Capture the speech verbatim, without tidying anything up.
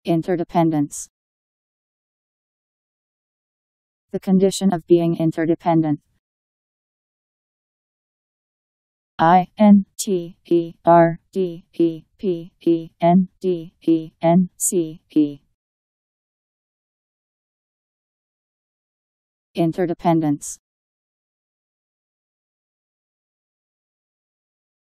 Interdependence. The condition of being interdependent. I N T E R D E P E N D E N C E. Interdependence.